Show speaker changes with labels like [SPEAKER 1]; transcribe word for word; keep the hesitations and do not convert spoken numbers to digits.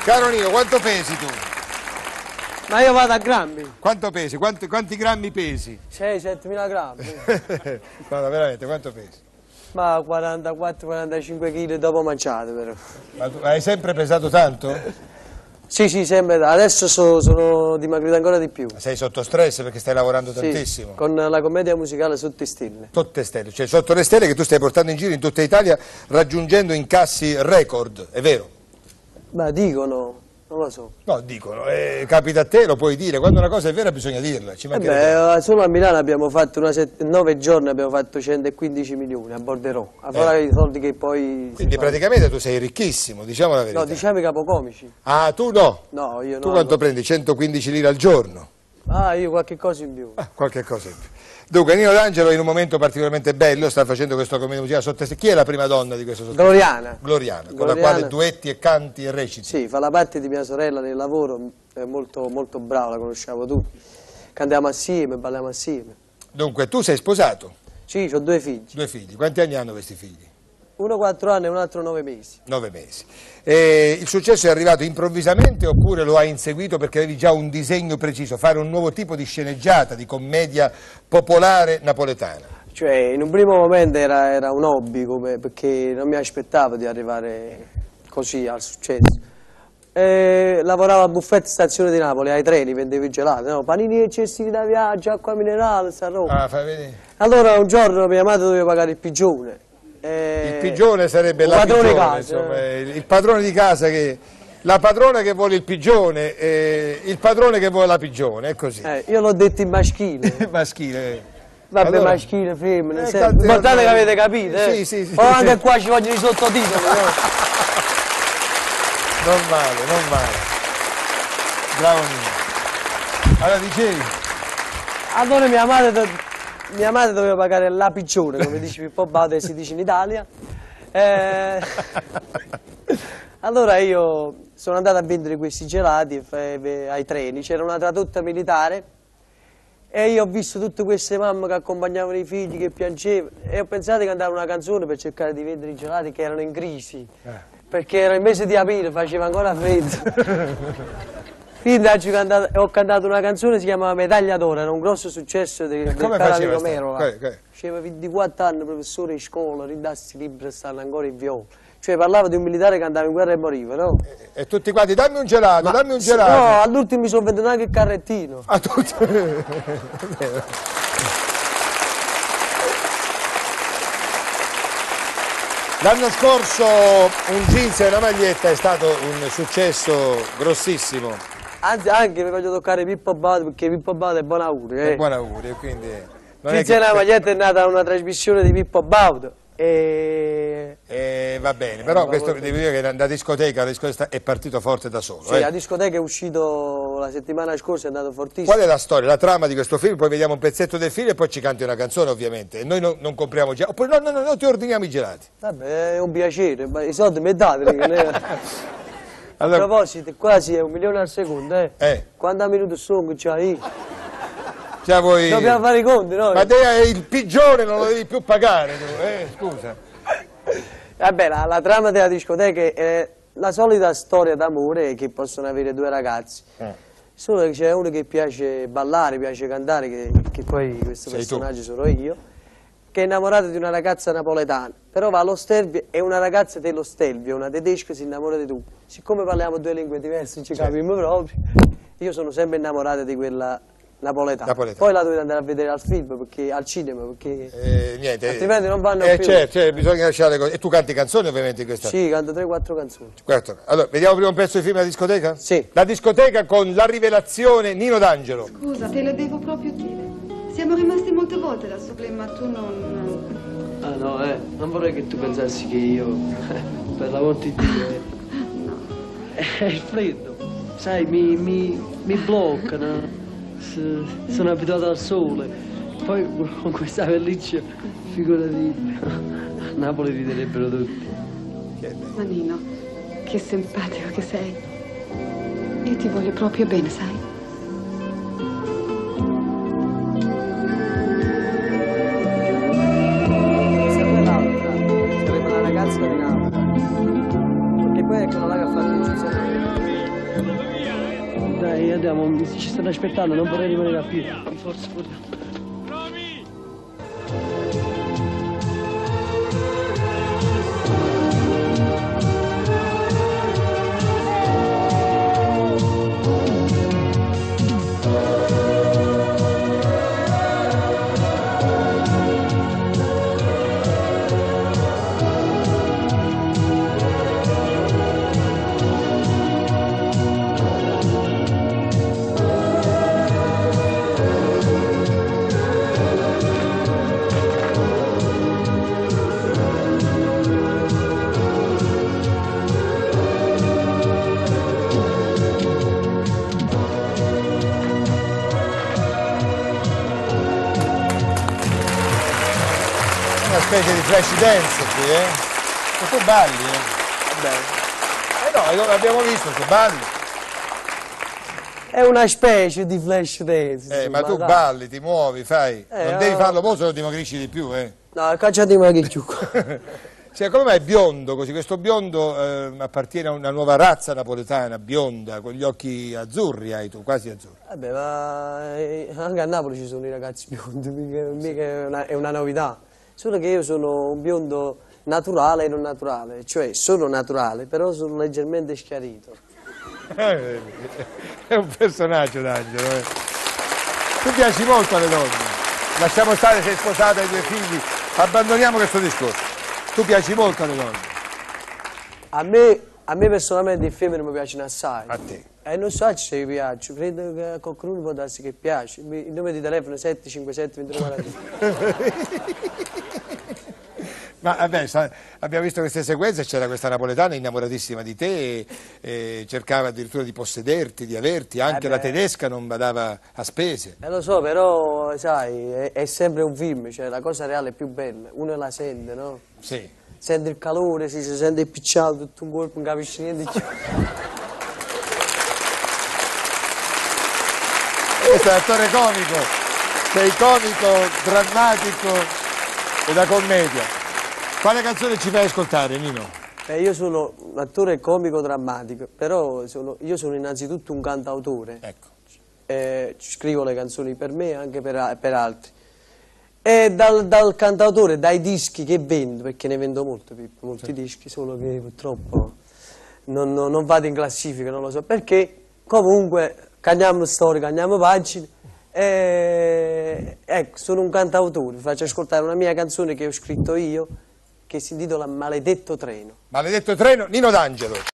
[SPEAKER 1] Caro Nino, quanto pesi tu?
[SPEAKER 2] Ma io vado a grammi.
[SPEAKER 1] Quanto pesi? Quanti, quanti grammi pesi?
[SPEAKER 2] sei settemila grammi.
[SPEAKER 1] No, no, veramente, quanto pesi?
[SPEAKER 2] Ma quarantaquattro quarantacinque kg dopo mangiato però.
[SPEAKER 1] Ma tu hai sempre pesato tanto?
[SPEAKER 2] Sì, sì, sempre. Adesso so, sono dimagrito ancora di più.
[SPEAKER 1] Sei sotto stress perché stai lavorando
[SPEAKER 2] Sì,
[SPEAKER 1] tantissimo?
[SPEAKER 2] con la commedia musicale Sotto le Stelle.
[SPEAKER 1] Sotto le stelle, cioè sotto le stelle che tu stai portando in giro in tutta Italia raggiungendo incassi record, è vero?
[SPEAKER 2] Ma dicono, non lo so.
[SPEAKER 1] No, dicono, eh, capita a te, lo puoi dire, quando una cosa è vera bisogna dirla, ci
[SPEAKER 2] Eh
[SPEAKER 1] mancherebbe.
[SPEAKER 2] beh, solo a Milano abbiamo fatto una set... nove giorni, abbiamo fatto centoquindici milioni a Borderò, a fare
[SPEAKER 1] Eh.
[SPEAKER 2] i soldi che poi...
[SPEAKER 1] Quindi praticamente tu sei ricchissimo, diciamo la verità.
[SPEAKER 2] No, diciamo i capocomici.
[SPEAKER 1] Ah, tu no?
[SPEAKER 2] No, io no.
[SPEAKER 1] Tu quanto prendi? centoquindici lire al giorno?
[SPEAKER 2] Ah, io qualche cosa in più.
[SPEAKER 1] Ah, qualche cosa in più. Dunque, Nino D'Angelo in un momento particolarmente bello sta facendo questo commedia musicale sotto le stelle. Chi è la prima donna di questo sotto?
[SPEAKER 2] Gloriana.
[SPEAKER 1] Gloriana, con
[SPEAKER 2] Gloriana.
[SPEAKER 1] la quale duetti e canti e reciti.
[SPEAKER 2] Sì, fa la parte di mia sorella nel lavoro, è molto, molto brava, la conosciamo tutti. Cantiamo assieme, balliamo assieme.
[SPEAKER 1] Dunque, tu sei sposato?
[SPEAKER 2] Sì, ho due figli.
[SPEAKER 1] Due figli. Quanti anni hanno questi figli?
[SPEAKER 2] Uno quattro anni e un altro nove mesi.
[SPEAKER 1] Nove mesi. E il successo è arrivato improvvisamente oppure lo hai inseguito perché avevi già un disegno preciso, fare un nuovo tipo di sceneggiata, di commedia popolare napoletana?
[SPEAKER 2] Cioè, in un primo momento era, era un hobby, come, perché non mi aspettavo di arrivare così al successo. E lavoravo a Buffet Stazione di Napoli, ai treni, vendevo i gelati, no? Panini e cestini da viaggio, acqua minerale, sta roba.
[SPEAKER 1] Ah, fai vedere.
[SPEAKER 2] Allora un giorno mia madre doveva pagare il pigione. E...
[SPEAKER 1] Il pigione sarebbe
[SPEAKER 2] il
[SPEAKER 1] la
[SPEAKER 2] padrone
[SPEAKER 1] pigione,
[SPEAKER 2] casa,
[SPEAKER 1] insomma,
[SPEAKER 2] eh.
[SPEAKER 1] il, il padrone di casa che... La padrona che vuole il pigione, eh, il padrone che vuole la pigione, è così.
[SPEAKER 2] Eh, io l'ho detto in maschile.
[SPEAKER 1] Maschile.
[SPEAKER 2] Vabbè,
[SPEAKER 1] Allora-
[SPEAKER 2] maschile, femmina,
[SPEAKER 1] Eh,
[SPEAKER 2] sempre.
[SPEAKER 1] tanti-
[SPEAKER 2] L'importante è che avete capito, eh?
[SPEAKER 1] Sì, sì, sì.
[SPEAKER 2] O anche qua ci vogliono i sottotitoli, no?
[SPEAKER 1] Non male, non male. Bravo Nino. Allora dicevi?
[SPEAKER 2] Allora mia madre, do- mia madre doveva pagare la pigione, come dice Pippo Baudo e si dice in Italia. Eh, allora io sono andato a vendere questi gelati eh, ai treni, c'era una tradotta militare e io ho visto tutte queste mamme che accompagnavano i figli, che piangevano e ho pensato di cantare una canzone per cercare di vendere i gelati che erano in crisi, perché era il mese di aprile, faceva ancora freddo. Quindi oggi ho cantato, ho cantato una canzone, si chiamava Medaglia d'Oro, era un grosso successo del, del
[SPEAKER 1] Come
[SPEAKER 2] caro
[SPEAKER 1] faceva
[SPEAKER 2] amico
[SPEAKER 1] sta-
[SPEAKER 2] Mero.
[SPEAKER 1] que- que-
[SPEAKER 2] Faceva ventiquattro anni, professore di scuola, ridassi libri e stanno ancora in viola. Cioè parlava di un militare che andava in guerra e moriva, no?
[SPEAKER 1] E tutti quanti, dammi un gelato,
[SPEAKER 2] Ma-
[SPEAKER 1] dammi un
[SPEAKER 2] sì,
[SPEAKER 1] gelato.
[SPEAKER 2] No, all'ultimo mi sono venduto anche il carrettino.
[SPEAKER 1] A tutti. L'anno scorso un jeans e una maglietta è stato un successo grossissimo.
[SPEAKER 2] Anzi, anche mi voglio toccare Pippo Baudo, perché Pippo Baudo è buon augurio, eh.
[SPEAKER 1] Buon augurio, quindi non è
[SPEAKER 2] Jeans e
[SPEAKER 1] che-
[SPEAKER 2] una maglietta è nata una trasmissione di Pippo Baudo. E...
[SPEAKER 1] Eh, va bene, però
[SPEAKER 2] Eh,
[SPEAKER 1] questo
[SPEAKER 2] ma-
[SPEAKER 1] devo dire che la discoteca, la discoteca è partito forte da solo.
[SPEAKER 2] Sì,
[SPEAKER 1] eh.
[SPEAKER 2] la discoteca è uscito la settimana scorsa, è andato fortissimo.
[SPEAKER 1] Qual è la storia, la trama di questo film? Poi vediamo un pezzetto del film e poi ci canti una canzone ovviamente. E noi non, non compriamo gelati, oppure no, no, no, no, ti ordiniamo i gelati.
[SPEAKER 2] Vabbè, è un piacere, ma i soldi mi date. che ne- A
[SPEAKER 1] Allora-
[SPEAKER 2] proposito, quasi è un milione al secondo, eh.
[SPEAKER 1] Eh,
[SPEAKER 2] Quanti minuti sono che c'hai?
[SPEAKER 1] già voi...
[SPEAKER 2] Dobbiamo fare i conti, no?
[SPEAKER 1] Ma te, eh, il pigione non lo devi più pagare, tu, eh, scusa.
[SPEAKER 2] Vabbè, la, la trama della discoteca è la solita storia d'amore che possono avere due ragazzi.
[SPEAKER 1] Eh.
[SPEAKER 2] Solo che c'è uno che piace ballare, piace cantare, che, che poi questo
[SPEAKER 1] Sei tu.
[SPEAKER 2] personaggio sono io, che è innamorato di una ragazza napoletana, però va allo Stelvio e una ragazza dello Stelvio, una tedesca, si innamora di tu. Siccome parliamo due lingue diverse, non ci
[SPEAKER 1] Certo.
[SPEAKER 2] capiamo proprio, io sono sempre innamorato di quella napoletana.
[SPEAKER 1] Napoletana.
[SPEAKER 2] Poi la dovete andare a vedere al film, perché, al cinema, perché
[SPEAKER 1] Eh, niente.
[SPEAKER 2] altrimenti non vanno
[SPEAKER 1] eh,
[SPEAKER 2] più.
[SPEAKER 1] certo, certo, bisogna lasciare le cose. E tu canti canzoni ovviamente in questa...
[SPEAKER 2] Sì, canto tre quattro canzoni.
[SPEAKER 1] Questo. Allora, vediamo prima un pezzo di film della discoteca?
[SPEAKER 2] Sì.
[SPEAKER 1] La discoteca con la rivelazione Nino D'Angelo.
[SPEAKER 3] Scusa, te lo devo proprio dire. Siamo rimasti molte volte da sopra, ma tu non...
[SPEAKER 2] Ah no, eh, non vorrei che tu pensassi che io, per l'amor di Dio, eh. È il freddo, sai, mi, mi, mi bloccano, S- sono abituato al sole, poi con questa pelliccia, figurati, a Napoli riderebbero tutti.
[SPEAKER 3] Ma Nino, che simpatico che sei. Io ti voglio proprio bene, sai?
[SPEAKER 2] Questa è l'altra, sarebbe la ragazza di Napoli, perché poi è quella là che ha fatto il Giuseppe. Dai, andiamo, ci stanno aspettando, non vorrei rimanere a piedi. Forza, forza.
[SPEAKER 1] Una specie di flash dance qui, eh? E tu balli, eh?
[SPEAKER 2] Vabbè.
[SPEAKER 1] Eh no, l'abbiamo visto, tu balli.
[SPEAKER 2] È una specie di flash dance.
[SPEAKER 1] Eh, ma tu
[SPEAKER 2] dai.
[SPEAKER 1] balli, ti muovi, fai.
[SPEAKER 2] Eh,
[SPEAKER 1] non devi
[SPEAKER 2] no.
[SPEAKER 1] farlo mo', se no dimagrisci di più, eh?
[SPEAKER 2] No, cacciatemi che giù.
[SPEAKER 1] Cioè, come mai è biondo così? Questo biondo eh, appartiene a una nuova razza napoletana, bionda, con gli occhi azzurri hai tu, quasi azzurri.
[SPEAKER 2] Vabbè, ma eh, anche a Napoli ci sono i ragazzi biondi, mica, mica è, una, è una novità. Solo che io sono un biondo naturale e non naturale, cioè sono naturale, però sono leggermente schiarito.
[SPEAKER 1] È un personaggio d'Angelo, eh. Tu piaci molto alle donne. Lasciamo stare, sei sposata, hai due figli, abbandoniamo questo discorso. Tu piaci molto alle donne.
[SPEAKER 2] A me, a me personalmente i femmine mi piacciono assai.
[SPEAKER 1] A te.
[SPEAKER 2] E non so se mi piacciono, credo che a qualcuno può darsi che piace. Il nome di telefono è sette cinque sette due tre quaranta.
[SPEAKER 1] Ma vabbè, sa- abbiamo visto queste sequenze, c'era questa napoletana innamoratissima di te, e, e cercava addirittura di possederti, di averti, anche
[SPEAKER 2] Eh
[SPEAKER 1] la
[SPEAKER 2] beh.
[SPEAKER 1] tedesca non badava a spese.
[SPEAKER 2] Eh lo so, però sai, è, è sempre un film, cioè la cosa reale è più bella, uno la sente, no?
[SPEAKER 1] Sì.
[SPEAKER 2] Sente il calore, si, si sente impicciato, tutto un colpo, non capisci niente.
[SPEAKER 1] Questo è l'attore comico, sei comico, drammatico e da commedia. Quale canzone ci fai ascoltare, Nino?
[SPEAKER 2] Eh, io sono un attore comico drammatico, però sono, io sono innanzitutto un cantautore.
[SPEAKER 1] Ecco.
[SPEAKER 2] Eh, scrivo le canzoni per me e anche per, per altri. E dal, dal cantautore, dai dischi che vendo, perché ne vendo molto, Pippo, molti sì. dischi, solo che purtroppo non, non, non vado in classifica, non lo so perché. Comunque, cambiamo storia, cambiamo pagine. E, ecco, sono un cantautore, vi faccio ascoltare una mia canzone che ho scritto io, che si intitola Maledetto treno.
[SPEAKER 1] Maledetto treno, Nino D'Angelo.